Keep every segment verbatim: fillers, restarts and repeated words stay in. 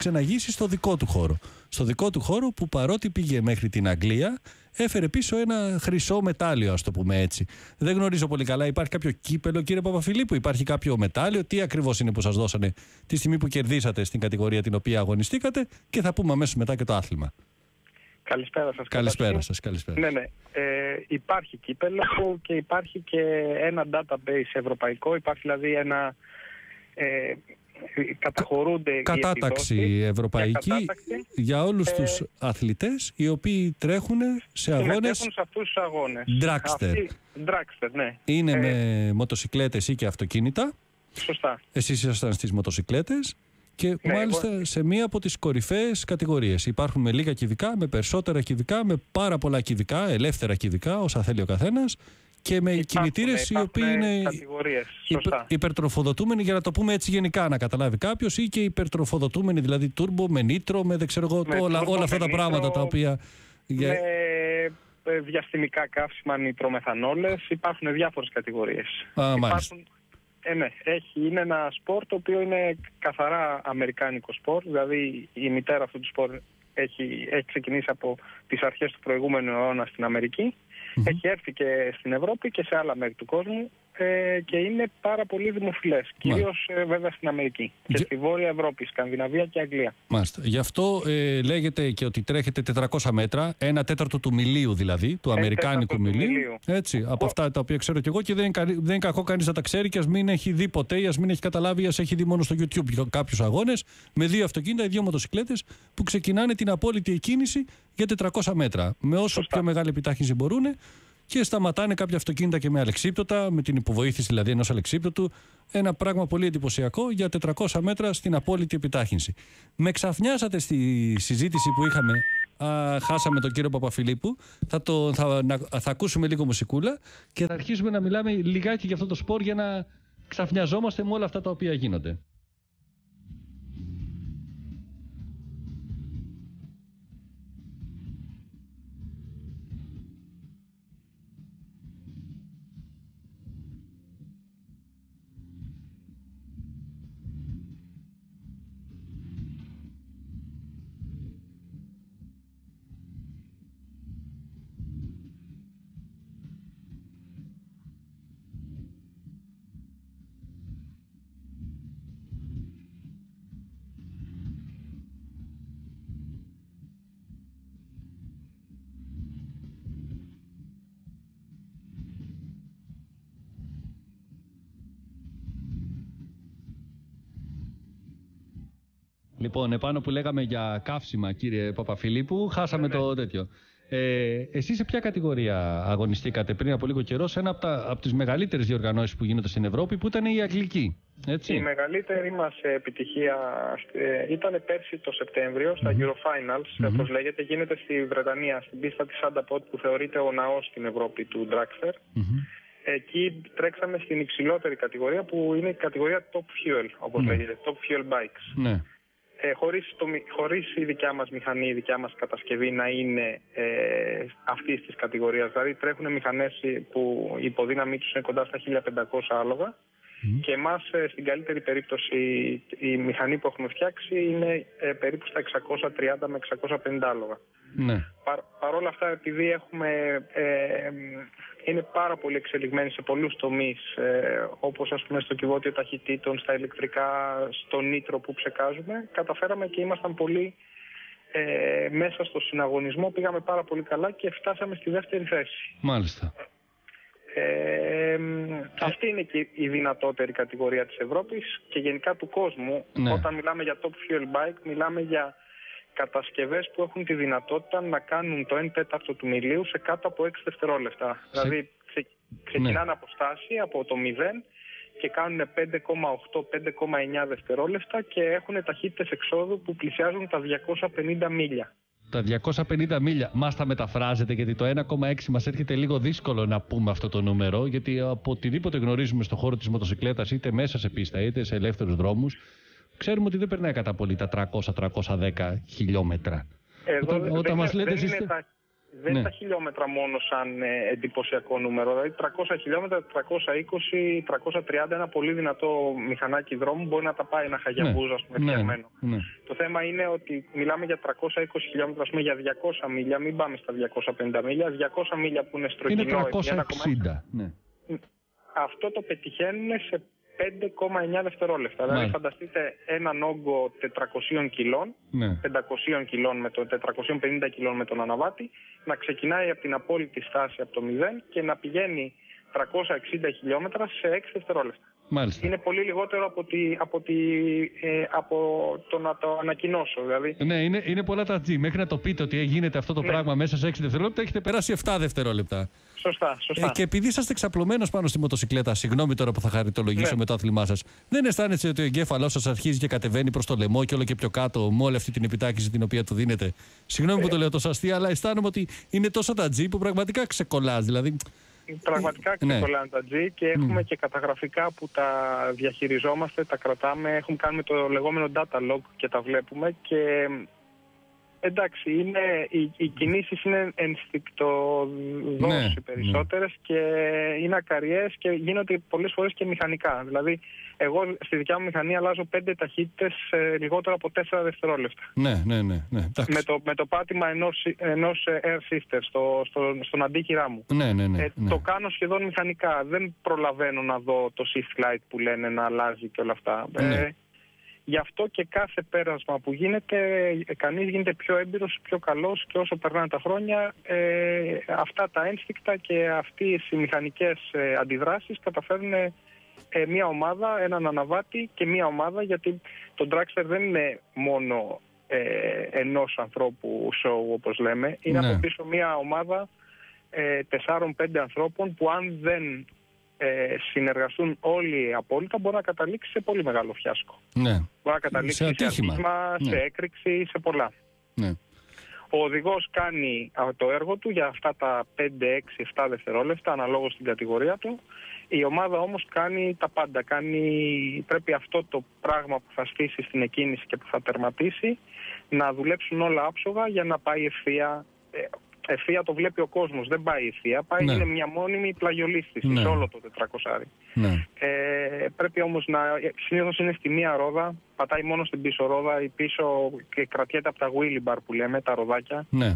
ξεναγήσει στο δικό του χώρο. Στο δικό του χώρο που παρότι πήγε μέχρι την Αγγλία, έφερε πίσω ένα χρυσό μετάλλιο, ας το πούμε έτσι. Δεν γνωρίζω πολύ καλά. Υπάρχει κάποιο κύπελο, κύριε Παπαφιλίππου, υπάρχει κάποιο μετάλλιο? Τι ακριβώς είναι που σας δώσανε τη στιγμή που κερδίσατε στην κατηγορία την οποία αγωνιστήκατε? Και θα πούμε αμέσως μετά και το άθλημα. Καλησπέρα σας. Καλησπέρα σας. Καλησπέρα. Ναι, ναι. Ε, υπάρχει κύπελο και υπάρχει και ένα database ευρωπαϊκό. Υπάρχει δηλαδή ένα... Ε, καταχωρούνται κατάταξη οι ευρωπαϊκή για, κατάταξη, για όλους ε, τους αθλητές οι οποίοι τρέχουν σε αγώνες. σε αυτούς τους αγώνες. Dragster. Dragster, ναι. Είναι ε, με μοτοσικλέτες ή και αυτοκίνητα. Σωστά. Εσείς ήσασταν στις μοτοσικλέτες. Και ναι, μάλιστα εγώ... σε μία από τις κορυφαίες κατηγορίες. Υπάρχουν με λίγα κυβικά, με περισσότερα κυβικά, με πάρα πολλά κυβικά, ελεύθερα κυβικά, όσα θέλει ο καθένας. Και με κινητήρες οι οποίοι είναι υπε, υπερτροφοδοτούμενοι, για να το πούμε έτσι γενικά, να καταλάβει κάποιος, ή και υπερτροφοδοτούμενοι, δηλαδή τούρμπο, με νίτρο, με δεν ξέρω εγώ, με όλα, τούρμπο, όλα αυτά τα νίτρο, πράγματα τα οποία. Με διαστημικά καύσιμα, νιτρομεθανόλες, υπάρχουν διάφορες κατηγορίες. Α, υπάρχουν, ε, ναι, έχει, είναι ένα σπορ το οποίο είναι καθαρά αμερικάνικο σπορ, δηλαδή η μητέρα αυτού του σπορ έχει, έχει ξεκινήσει από τις αρχές του προηγούμενου αιώνα στην Αμερική. Mm-hmm. Έχει έρθει και στην Ευρώπη και σε άλλα μέρη του κόσμου ε, και είναι πάρα πολύ δημοφιλές. Κυρίως ε, βέβαια στην Αμερική και Γι... στη Βόρεια Ευρώπη, Σκανδιναβία και Αγγλία. Μάλιστα. Γι' αυτό ε, λέγεται και ότι τρέχετε τετρακόσια μέτρα, ένα τέταρτο του μιλίου δηλαδή, του ε, αμερικάνικου μιλίου. μιλίου. Έτσι, από Ο... αυτά τα οποία ξέρω κι εγώ, και δεν είναι, δεν είναι κακό κανείς να τα ξέρει και ας μην έχει δει ποτέ ή ας μην έχει καταλάβει, ας έχει δει μόνο στο YouTube κάποιους αγώνες με δύο αυτοκίνητα ή δύο μοτοσικλέτες που ξεκινάνε την απόλυτη εκκίνηση για τετρακόσια μέτρα. Με όσο Σωστά. πιο μεγάλη επιτάχυνση μπορούν. Και σταματάνε κάποια αυτοκίνητα και με αλεξίπτωτα, με την υποβοήθηση δηλαδή ενός αλεξίπτωτου. Ένα πράγμα πολύ εντυπωσιακό για τετρακόσια μέτρα στην απόλυτη επιτάχυνση. Με ξαφνιάσατε στη συζήτηση που είχαμε. Α, χάσαμε τον κύριο Παπαφιλίππου. Θα, το, θα, να, θα ακούσουμε λίγο μουσικούλα και θα αρχίσουμε να μιλάμε λιγάκι για αυτό το σπορ για να ξαφνιαζόμαστε με όλα αυτά τα οποία γίνονται. Λοιπόν, επάνω που λέγαμε για καύσιμα, κύριε Παπαφιλίππου, χάσαμε ναι, το ναι. τέτοιο. Ε, εσείς σε ποια κατηγορία αγωνιστήκατε πριν από λίγο καιρό? Σε ένα από, τα, από τις μεγαλύτερες διοργανώσεις που γίνονται στην Ευρώπη, που ήταν η Αγγλική. Έτσι. Η μεγαλύτερη μας επιτυχία ε, ήταν πέρσι το Σεπτέμβριο, στα mm-hmm. Eurofinals, mm-hmm. όπως λέγεται. Γίνεται στη Βρετανία, στην πίστα της Sandapod, που θεωρείται ο ναός στην Ευρώπη του Dragster. Mm-hmm. Εκεί τρέξαμε στην υψηλότερη κατηγορία, που είναι η κατηγορία Top Fuel, όπως mm-hmm. λέγεται, Top Fuel Bikes. Mm-hmm. Ε, χωρίς, το, χωρίς η δικιά μας μηχανή, η δικιά μας κατασκευή να είναι ε, αυτής της κατηγορίας. Δηλαδή τρέχουν μηχανές που η υποδύναμή τους είναι κοντά στα χίλια πεντακόσια άλογα mm. και εμάς ε, στην καλύτερη περίπτωση η μηχανή που έχουμε φτιάξει είναι ε, περίπου στα εξακόσια τριάντα με εξακόσια πενήντα άλογα. Ναι. Πα, Παρ' όλα αυτά, επειδή έχουμε, ε, είναι πάρα πολύ εξελιγμένοι σε πολλούς τομείς, ε, όπως ας πούμε στο κυβότιο ταχυτήτων, στα ηλεκτρικά, στο νίτρο που ψεκάζουμε, καταφέραμε και ήμασταν πολύ ε, μέσα στο συναγωνισμό, πήγαμε πάρα πολύ καλά και φτάσαμε στη δεύτερη θέση. Μάλιστα. Ε, αυτή είναι και η δυνατότερη κατηγορία της Ευρώπης και γενικά του κόσμου. Ναι. Όταν μιλάμε για Top Fuel Bike, μιλάμε για κατασκευές που έχουν τη δυνατότητα να κάνουν το ένα τέταρτο του μιλίου σε κάτω από έξι δευτερόλεπτα. Σε... Δηλαδή ξε... ξεκινάνε ναι. από στάση, από το μηδέν και κάνουν πέντε κόμμα οκτώ με πέντε κόμμα εννιά δευτερόλεπτα και έχουν ταχύτητες εξόδου που πλησιάζουν τα διακόσια πενήντα μίλια. Τα διακόσια πενήντα μίλια. Μας τα μεταφράζετε, γιατί το ένα κόμμα έξι μας έρχεται λίγο δύσκολο να πούμε αυτό το νούμερο, γιατί από οτιδήποτε γνωρίζουμε στον χώρο της μοτοσικλέτας, είτε μέσα σε πίστα είτε σε ελεύθερους δρόμους, ξέρουμε ότι δεν περνάει κατά πολύ τα τριακόσια με τριακόσια δέκα χιλιόμετρα. Εδώ όταν δεν, όταν είναι, μας λέτε δεν, εσείς... είναι τα, δεν ναι. τα χιλιόμετρα μόνο σαν ε, εντυπωσιακό νούμερο. Δηλαδή τριακόσια χιλιόμετρα, τριακόσια είκοσι, τριακόσια τριάντα, ένα πολύ δυνατό μηχανάκι δρόμου μπορεί να τα πάει ένα Χαγιαμπούζα, ας πούμε, ναι. φτιαγμένο. Ναι. Το θέμα είναι ότι μιλάμε για τριακόσια είκοσι χιλιόμετρα, ας πούμε, για διακόσια μίλια, μην πάμε στα διακόσια πενήντα μίλια, διακόσια μίλια που είναι στρογγυλό. Είναι τριακόσια εξήντα, ναι. Αυτό το πετυχαίνουν σε πέντε κόμμα εννιά δευτερόλεπτα. Δηλαδή φανταστείτε έναν όγκο τετρακόσια κιλών, ναι. πεντακόσια κιλών με το, τετρακόσια πενήντα κιλών με τον αναβάτη, να ξεκινάει από την απόλυτη στάση από το μηδέν και να πηγαίνει τριακόσια εξήντα χιλιόμετρα σε έξι δευτερόλεπτα. Μάλιστα. Είναι πολύ λιγότερο από, τη, από, τη, ε, από το να το ανακοινώσω. Δηλαδή. Ναι, είναι, είναι πολλά τα G. Μέχρι να το πείτε ότι γίνεται αυτό το ναι. πράγμα μέσα σε έξι δευτερόλεπτα, έχετε περάσει επτά δευτερόλεπτα. Σωστά, σωστά. Ε, και επειδή είσαστε εξαπλωμένος πάνω στη μοτοσυκλέτα, συγγνώμη τώρα που θα χαριτολογήσω ναι. με το άθλημά σας, δεν αισθάνεστε ότι ο εγκέφαλός σας αρχίζει και κατεβαίνει προς το λαιμό και όλο και πιο κάτω με όλη αυτή την επιτάκηση την οποία του δίνετε? Συγγνώμη ε. που το λέω τόσο αστεία, αλλά αισθάνομαι ότι είναι τόσο τα G που πραγματικά ξεκολλάς. Δηλαδή. Πραγματικά ξεκολλάνε ναι. τα G και έχουμε mm. και καταγραφικά που τα διαχειριζόμαστε, τα κρατάμε, έχουμε κάνει το λεγόμενο data log και τα βλέπουμε και εντάξει, είναι, οι, οι κινήσεις είναι ενστικτοδόσεις ναι, περισσότερες ναι. και είναι ακαριές και γίνονται πολλές φορές και μηχανικά. Δηλαδή, εγώ στη δικιά μου μηχανή αλλάζω πέντε ταχύτητες σε λιγότερο από τέσσερα δευτερόλεπτα. Ναι, ναι, ναι. ναι. Με, το, με το πάτημα ενός, ενός air shifter στο, στο, στον αντίκυρά μου. Ναι, ναι, ναι, ε, ναι. Το κάνω σχεδόν μηχανικά. Δεν προλαβαίνω να δω το shift light που λένε να αλλάζει και όλα αυτά. Ναι. Ε, Γι' αυτό και κάθε πέρασμα που γίνεται, κανείς γίνεται πιο έμπειρος, πιο καλός και όσο περνάνε τα χρόνια, ε, αυτά τα ένστικτα και αυτές οι μηχανικές ε, αντιδράσεις καταφέρνουν ε, μία ομάδα, έναν αναβάτη και μία ομάδα, γιατί το dragster δεν είναι μόνο ε, ενός ανθρώπου show όπως λέμε, είναι ναι. από πίσω μία ομάδα ε, τεσσάρων-πέντε ανθρώπων που αν δεν Ε, συνεργαστούν όλοι απόλυτα, μπορεί να καταλήξει σε πολύ μεγάλο φιάσκο. Ναι. Μπορεί να καταλήξει σε ατύχημα, ναι. σε έκρηξη, σε πολλά. Ναι. Ο οδηγός κάνει το έργο του για αυτά τα πέντε, έξι, επτά δευτερόλεπτα, αναλόγως στην κατηγορία του. Η ομάδα όμως κάνει τα πάντα. Κάνει, πρέπει αυτό το πράγμα που θα στήσει στην εκκίνηση και που θα τερματίσει να δουλέψουν όλα άψογα για να πάει ευθεία. Ευθεία το βλέπει ο κόσμος, δεν πάει ευθεία, πάει ναι. είναι μια μόνιμη πλαγιολίσθηση ναι. σε όλο το τετρακόσια. Ναι. Ε, πρέπει όμως να, συνήθως είναι στη μία ρόδα, πατάει μόνο στην πίσω ρόδα, η πίσω και κρατιέται από τα wheelie bar που λέμε, τα ροδάκια. Ναι.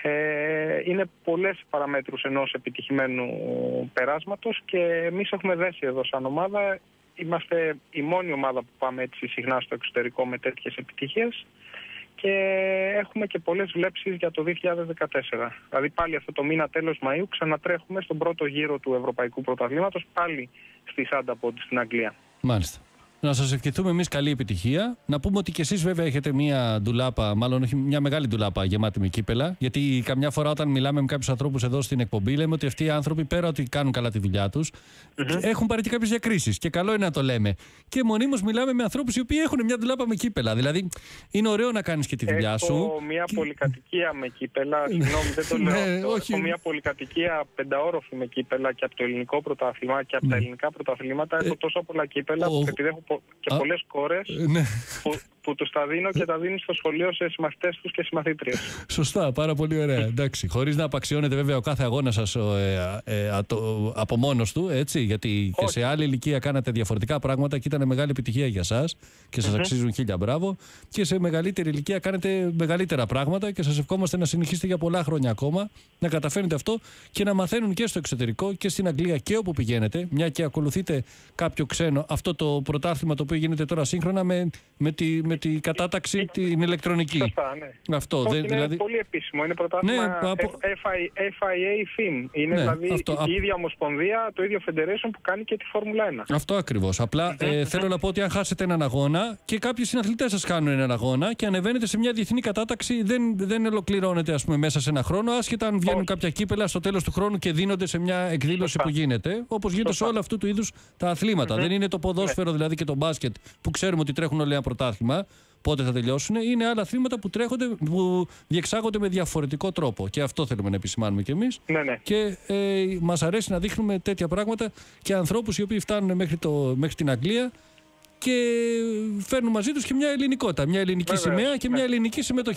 Ε, είναι πολλές παραμέτρους ενός επιτυχημένου περάσματος και εμείς έχουμε δέσει εδώ σαν ομάδα, είμαστε η μόνη ομάδα που πάμε έτσι συχνά στο εξωτερικό με τέτοιες επιτυχίες. Και έχουμε και πολλές βλέψεις για το δύο χιλιάδες δεκατέσσερα. Δηλαδή πάλι αυτό το μήνα τέλος Μαΐου ξανατρέχουμε στον πρώτο γύρο του Ευρωπαϊκού Πρωταθλήματος πάλι στη Σάνταποντ στην Αγγλία. Μάλιστα. Να σας ευχηθούμε εμείς καλή επιτυχία. Να πούμε ότι και εσείς βέβαια έχετε μια ντουλάπα, μάλλον όχι μια μεγάλη ντουλάπα γεμάτη με κύπελα. Γιατί καμιά φορά όταν μιλάμε με κάποιους ανθρώπους εδώ στην εκπομπή, λέμε ότι αυτοί οι άνθρωποι πέρα ότι κάνουν καλά τη δουλειά τους, mm-hmm. έχουν πάρει και κάποιες διακρίσεις. Και καλό είναι να το λέμε. Και μονίμως μιλάμε με ανθρώπους οι οποίοι έχουν μια ντουλάπα με κύπελα. Δηλαδή είναι ωραίο να κάνεις και τη δουλειά έχω σου. Έχω μια και... πολυκατοικία με κύπελα. Συγγνώμη, δεν το λέω. ναι, όχι. Έχω μια πολυκατοικία πενταόροφη με κύπελα και από το ελληνικό πρωτάθλημα και από mm. τα ελληνικά πρωταθλήματα. Έχω τόσο πολλά κύπελα που επειδή έχω και πολλές κόρες ναι. που, που τους τα δίνω και τα δίνει στο σχολείο σε συμμαθητές τους και συμμαθήτριες. Σωστά, πάρα πολύ ωραία. Εντάξει, χωρίς να απαξιώνεται βέβαια ο κάθε αγώνα σας ε, ε, ε, το, από μόνος του, έτσι, γιατί όχι. Και σε άλλη ηλικία κάνατε διαφορετικά πράγματα και ήταν μεγάλη επιτυχία για σας και σας mm-hmm. αξίζουν χίλια μπράβο. Και σε μεγαλύτερη ηλικία κάνετε μεγαλύτερα πράγματα και σας ευχόμαστε να συνεχίσετε για πολλά χρόνια ακόμα, να καταφέρετε αυτό και να μαθαίνουν και στο εξωτερικό και στην Αγγλία και όπου πηγαίνετε, μια και ακολουθείτε κάποιο ξένο, αυτό το πρωτάθλημα το οποίο γίνεται τώρα σύγχρονα με, με, τη, με τη κατάταξη την ηλεκτρονική. Σωστά, ναι. Αυτό, όχι, δε, είναι δηλαδή... πολύ επίσημο. Είναι πρωτάθλημα ναι, από... εφ άι έι Fin. Είναι ναι, δηλαδή αυτό, η απ... ίδια ομοσπονδία, το ίδιο Federation που κάνει και τη Φόρμουλα ένα. Αυτό ακριβώς. Απλά ε, θέλω να πω ότι αν χάσετε έναν αγώνα και κάποιοι συναθλητές σας κάνουν έναν αγώνα και ανεβαίνετε σε μια διεθνή κατάταξη, δεν, δεν ολοκληρώνεται ας πούμε, μέσα σε ένα χρόνο, άσχετα αν βγαίνουν όχι. κάποια κύπελα στο τέλος του χρόνου και δίνονται σε μια εκδήλωση Σωστά. που γίνεται, όπως γίνεται Σωστά. σε όλα αυτού του είδους τα αθλήματα. Mm-hmm. Δεν είναι το ποδόσφαιρο δηλαδή και το μπάσκετ που ξέρουμε ότι τρέχουν όλοι ένα πρωτάθλημα. Πότε θα τελειώσουν, είναι άλλα αθλήματα που τρέχονται, που διεξάγονται με διαφορετικό τρόπο. Και αυτό θέλουμε να επισημάνουμε κι εμείς. Ναι, ναι. Και ε, μας αρέσει να δείχνουμε τέτοια πράγματα και ανθρώπους οι οποίοι φτάνουν μέχρι, το, μέχρι την Αγγλία και φέρνουν μαζί τους και μια ελληνικότητα, μια ελληνική Βέβαια, σημαία και ναι. μια ελληνική συμμετοχή.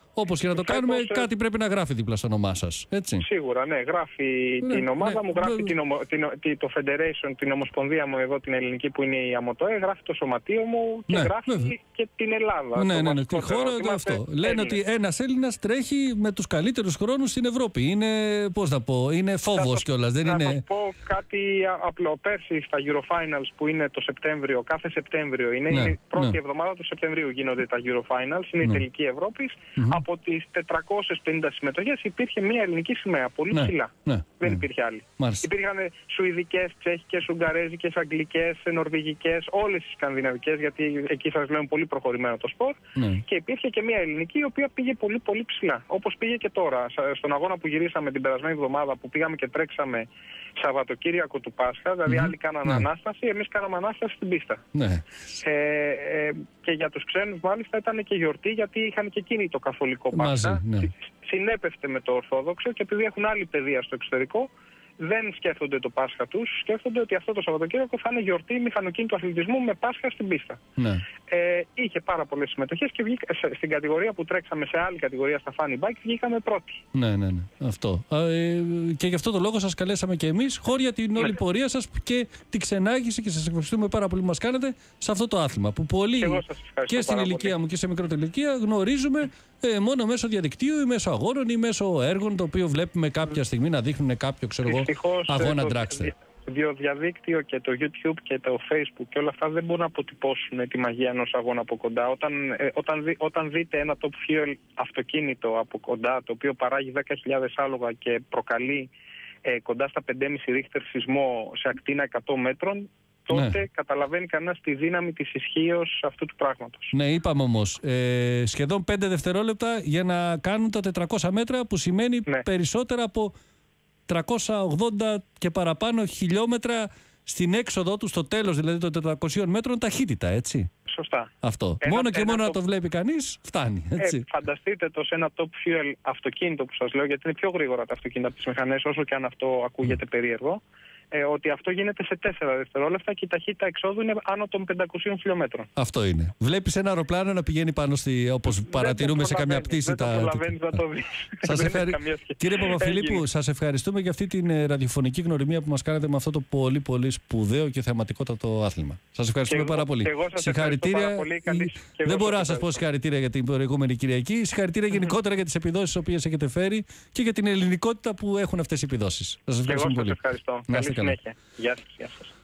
Όπως και να το Φέτος, κάνουμε, ε... κάτι πρέπει να γράφει δίπλα στο όνομά σας. Έτσι. Σίγουρα, ναι. Γράφει ναι, την ομάδα ναι, μου, γράφει ναι. την ομο, την, το Federation, την Ομοσπονδία μου εδώ, την ελληνική που είναι η ΑΜΟΤΟΕ, γράφει το σωματείο μου και ναι, γράφει ναι. και την Ελλάδα. Ναι, ναι, ναι. Τη χώρα το αυτό. Λένε ότι ένας Έλληνας τρέχει με τους καλύτερους χρόνους στην Ευρώπη. Είναι, πώς να πω, είναι φόβος κιόλας. Δεν είναι... Θα σας πω κάτι απλό. Πέρσι στα Eurofinals που είναι το Σεπτέμβριο, κάθε Σεπτέμβριο, είναι ναι, η πρώτη ναι. εβδομάδα του Σεπτεμβρίου γίνονται τα Eurofinals, είναι ναι. η τελική Ευρώπης. Mm-hmm. Από τις τετρακόσιες πενήντα συμμετοχές υπήρχε μια ελληνική σημαία, πολύ ναι, ψηλά. Ναι, δεν ναι. υπήρχε άλλη. Μάλιστα. Υπήρχαν σουηδικές, τσέχικες, ουγγαρέζικες, αγγλικές, νορβηγικές, όλες οι σκανδιναβικές, γιατί εκεί σας λέω είναι πολύ προχωρημένο το σπορ. Ναι. Και υπήρχε και μια ελληνική η οποία πήγε πολύ πολύ ψηλά. Όπως πήγε και τώρα, στον αγώνα που γυρίσαμε την περασμένη εβδομάδα που πήγαμε και τρέξαμε Σαββατοκύριακο του Πάσχα, δηλαδή mm-hmm. άλλοι κάνανε ναι. ανάσταση, εμείς κάναμε ανάσταση στην πίστα. Ναι. Ε, ε, και για τους ξένους μάλιστα ήταν και γιορτή, γιατί είχαν και εκείνοι το καθολικό Πάσχα. Ναι. Συνέπευτε με το Ορθόδοξο και επειδή έχουν άλλη παιδεία στο εξωτερικό, δεν σκέφτονται το Πάσχα τους, σκέφτονται ότι αυτό το Σαββατοκύριακο θα είναι γιορτή μηχανοκίνητου αθλητισμού με Πάσχα στην πίστα. Ναι. Ε, είχε πάρα πολλές συμμετοχές και βγήκα, στην κατηγορία που τρέξαμε, σε άλλη κατηγορία στα Funny Bike, βγήκαμε πρώτοι. Ναι, ναι, ναι. Αυτό. Ε, και γι' αυτό το λόγο σας καλέσαμε και εμείς, χώρια την όλη ναι. πορεία σας και την ξενάγηση, και σας ευχαριστούμε πάρα πολύ που μας κάνετε σε αυτό το άθλημα. Που πολλοί και στην ηλικία μου και σε μικρότερη ηλικία γνωρίζουμε ε, μόνο μέσω διαδικτύου ή μέσω αγώνων ή μέσω έργων, το οποίο βλέπουμε κάποια στιγμή να δείχνουν κάποιο, ξέρω εγώ, αγώνα Dragster. Το διαδίκτυο και το YouTube και το Facebook και όλα αυτά δεν μπορούν να αποτυπώσουν τη μαγεία ενός αγώνα από κοντά. Όταν, ε, όταν, δει, όταν δείτε ένα top fuel αυτοκίνητο από κοντά, το οποίο παράγει δέκα χιλιάδες άλογα και προκαλεί ε, κοντά στα πέντε κόμμα πέντε ρίχτερ σεισμό σε ακτίνα εκατό μέτρων, τότε ναι. καταλαβαίνει κανένας τη δύναμη της ισχύως αυτού του πράγματος. Ναι, είπαμε όμως, ε, σχεδόν πέντε δευτερόλεπτα για να κάνουν τα τετρακόσια μέτρα, που σημαίνει ναι. περισσότερα από τριακόσια ογδόντα και παραπάνω χιλιόμετρα στην έξοδο του, στο τέλος δηλαδή των τετρακοσίων μέτρων, ταχύτητα, έτσι. Σωστά. Αυτό. Ένα, μόνο και μόνο top... να το βλέπει κανείς, φτάνει. Έτσι. Ε, φανταστείτε το σε ένα top fuel αυτοκίνητο που σας λέω, γιατί είναι πιο γρήγορα τα αυτοκίνητα από τις μηχανές, όσο και αν αυτό ακούγεται mm. περίεργο. Ε, ότι αυτό γίνεται σε τέσσερα δευτερόλεπτα και η ταχύτητα εξόδου είναι άνω των πεντακοσίων χιλιόμετρων. Αυτό είναι. Βλέπεις ένα αεροπλάνο να πηγαίνει πάνω στη. Όπως παρατηρούμε σε καμιά πτήση. Δεν τα... το προλαβαίνεις να το δεις. Σας ευχαρι... Κύριε Παπαφιλίππου, σας ευχαριστούμε για αυτή την ραδιοφωνική γνωριμία που μας κάνετε με αυτό το πολύ πολύ σπουδαίο και θεαματικότατο άθλημα. Σας ευχαριστούμε εγώ, πάρα πολύ. Συγχαρητήρια. Πολύ, καλή... Δεν μπορώ να σας πω συγχαρητήρια για την προηγούμενη Κυριακή. Συγχαρητήρια γενικότερα για τις επιδόσεις τις οποίες έχετε φέρει και για την ελληνικότητα που έχουν αυτές οι επιδόσεις. Σας ευχαριστούμε πολύ. Ευχαριστώ. Καλή συνέχεια. Γεια σας. Γεια σας.